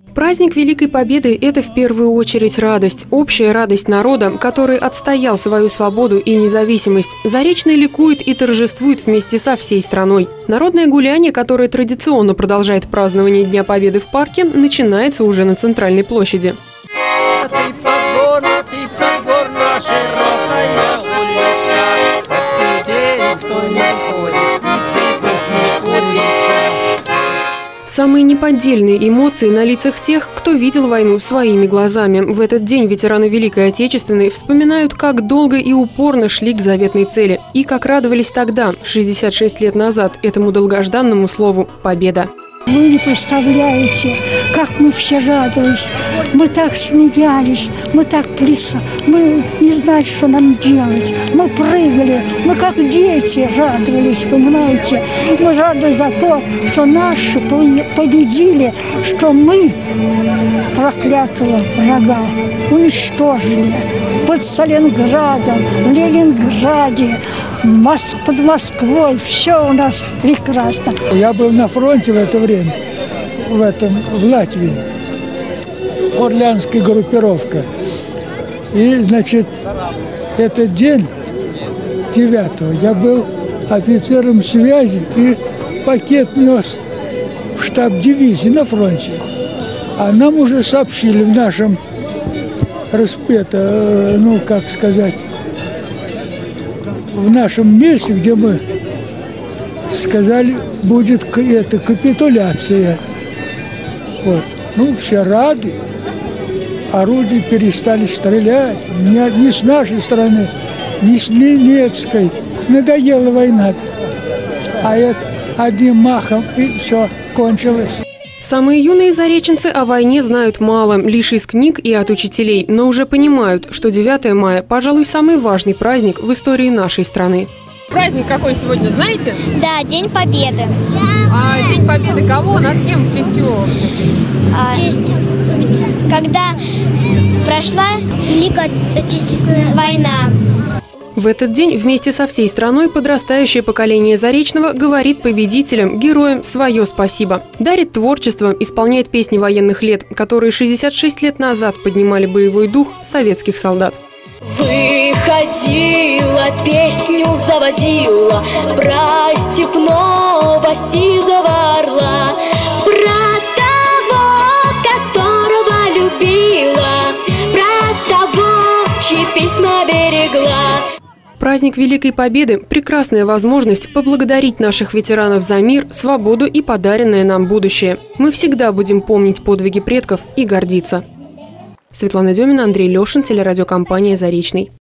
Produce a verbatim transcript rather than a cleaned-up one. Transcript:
Праздник Великой Победы – это в первую очередь радость, общая радость народа, который отстоял свою свободу и независимость. Заречный ликует и торжествует вместе со всей страной. Народное гуляние, которое традиционно продолжает празднование Дня Победы в парке, начинается уже на Центральной площади. Самые неподдельные эмоции на лицах тех, кто видел войну своими глазами. В этот день ветераны Великой Отечественной вспоминают, как долго и упорно шли к заветной цели. И как радовались тогда, шестьдесят шесть лет назад, этому долгожданному слову «Победа». Вы не представляете, как мы все радовались. Мы так смеялись, мы так плясали, мы не знали, что нам делать. Мы прыгали, мы как дети радовались, понимаете. Мы радовались за то, что наши победили, что мы проклятого врага уничтожили под Сталинградом, в Ленинграде, под Москвой. Все у нас прекрасно. Я был на фронте в это время, в, этом, в Латвии, Орлеанская группировка. И, значит, этот день, девятого, я был офицером связи и пакет нес в штаб дивизии на фронте. А нам уже сообщили в нашем распето, ну, как сказать, в нашем месте, где мы сказали, будет это, капитуляция. Вот. Ну, все рады. Орудия перестали стрелять. Ни, ни с нашей стороны, ни с немецкой. Надоела война. А это одним махом, и все, кончилось. Самые юные зареченцы о войне знают мало, лишь из книг и от учителей, но уже понимают, что девятое мая, пожалуй, самый важный праздник в истории нашей страны. Праздник какой сегодня, знаете? Да, День Победы. А День Победы кого? Над кем? В честь чего? А, в честь, когда прошла Великая Отечественная война. В этот день вместе со всей страной подрастающее поколение Заречного говорит победителям, героям свое спасибо. Дарит творчество, исполняет песни военных лет, которые шестьдесят шесть лет назад поднимали боевой дух советских солдат. Выходила, песню заводила про степного сизого орла, про того, которого любила, про того, чьи письма берегла. Праздник Великой Победы – прекрасная возможность поблагодарить наших ветеранов за мир, свободу и подаренное нам будущее. Мы всегда будем помнить подвиги предков и гордиться. Светлана Демина, Андрей Лешин, телерадиокомпания «Заречный».